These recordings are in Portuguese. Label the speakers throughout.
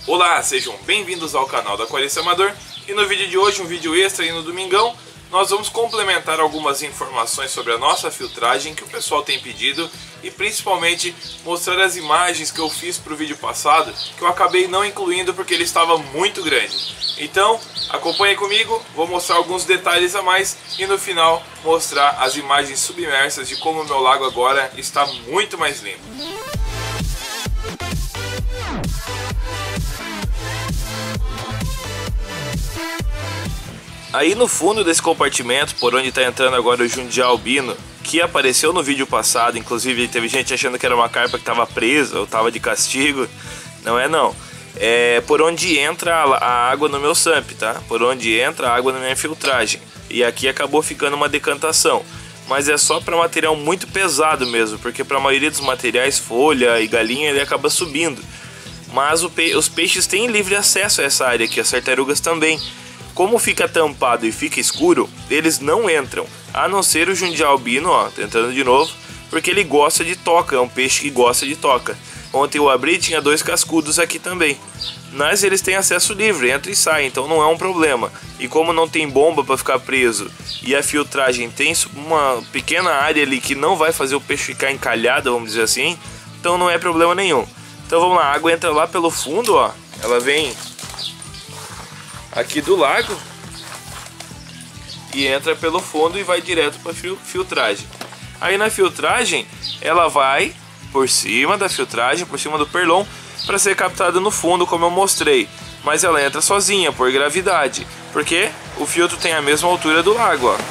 Speaker 1: Olá, sejam bem-vindos ao canal da Aquarista Amador. E no vídeo de hoje, um vídeo extra aí no domingão, nós vamos complementar algumas informações sobre a nossa filtragem que o pessoal tem pedido e principalmente mostrar as imagens que eu fiz para o vídeo passado, que eu acabei não incluindo porque ele estava muito grande. Então, acompanhe comigo, vou mostrar alguns detalhes a mais e no final mostrar as imagens submersas de como o meu lago agora está muito mais limpo. Aí no fundo desse compartimento, por onde está entrando agora o Jundial albino, que apareceu no vídeo passado, inclusive teve gente achando que era uma carpa que estava presa ou estava de castigo. Não é não. É por onde entra a água no meu SUMP, tá? Por onde entra a água na minha filtragem. E aqui acabou ficando uma decantação. Mas é só para material muito pesado mesmo, porque para a maioria dos materiais, folha e galinha, ele acaba subindo. Mas os peixes têm livre acesso a essa área aqui, as tartarugas também. Como fica tampado e fica escuro, eles não entram, a não ser o Jundial albino, ó, tentando de novo, porque ele gosta de toca, é um peixe que gosta de toca. Ontem eu abri, tinha dois cascudos aqui também. Mas eles têm acesso livre, entra e sai, então não é um problema. E como não tem bomba para ficar preso e a filtragem tem uma pequena área ali que não vai fazer o peixe ficar encalhado, vamos dizer assim, então não é problema nenhum. Então vamos lá, a água entra lá pelo fundo, ó, ela vem aqui do lago e entra pelo fundo e vai direto para filtragem. Aí na filtragem ela vai por cima da filtragem, por cima do perlon, para ser captada no fundo, como eu mostrei. Mas ela entra sozinha por gravidade, porque o filtro tem a mesma altura do lago, ó.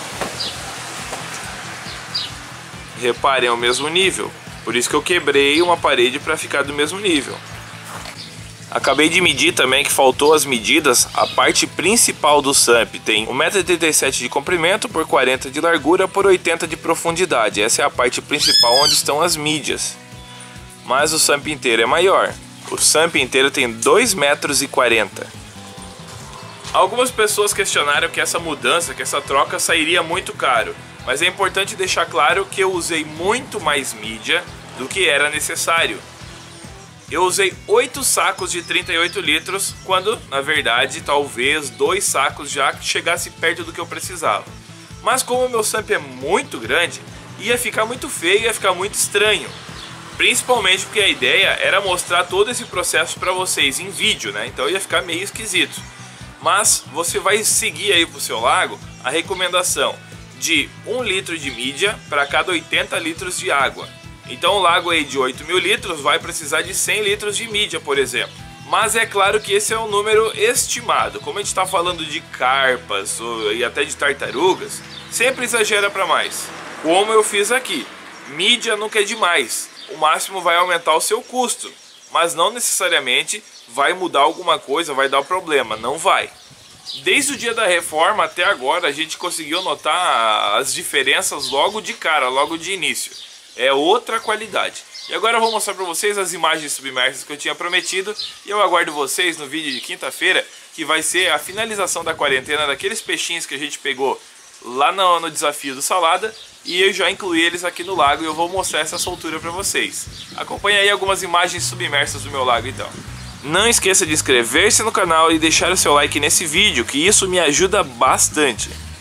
Speaker 1: Reparem, é o mesmo nível. Por isso que eu quebrei uma parede para ficar do mesmo nível. Acabei de medir também, que faltou as medidas. A parte principal do SUMP tem 1,87 m de comprimento por 40 de largura por 80 de profundidade. Essa é a parte principal onde estão as mídias. Mas o SUMP inteiro é maior. O SUMP inteiro tem 2,40 m. Algumas pessoas questionaram que essa mudança, que essa troca sairia muito caro. Mas é importante deixar claro que eu usei muito mais mídia do que era necessário. Eu usei 8 sacos de 38 litros, quando, na verdade, talvez 2 sacos já chegasse perto do que eu precisava. Mas como o meu SUMP é muito grande, ia ficar muito feio, ia ficar muito estranho. Principalmente porque a ideia era mostrar todo esse processo para vocês em vídeo, né? Então ia ficar meio esquisito. Mas você vai seguir aí pro seu lago a recomendação de 1 litro de mídia para cada 80 litros de água. Então o lago aí de 8.000 litros vai precisar de 100 litros de mídia, por exemplo. Mas é claro que esse é um número estimado. Como a gente está falando de carpas e até de tartarugas, sempre exagera para mais. Como eu fiz aqui, mídia nunca é demais. O máximo vai aumentar o seu custo, mas não necessariamente vai mudar alguma coisa, vai dar problema, não vai. Desde o dia da reforma até agora a gente conseguiu notar as diferenças logo de cara, logo de início. É outra qualidade. E agora eu vou mostrar para vocês as imagens submersas que eu tinha prometido. E eu aguardo vocês no vídeo de quinta-feira, que vai ser a finalização da quarentena daqueles peixinhos que a gente pegou lá no desafio do Salada. E eu já incluí eles aqui no lago e eu vou mostrar essa soltura para vocês. Acompanhe aí algumas imagens submersas do meu lago então. Não esqueça de inscrever-se no canal e deixar o seu like nesse vídeo, que isso me ajuda bastante.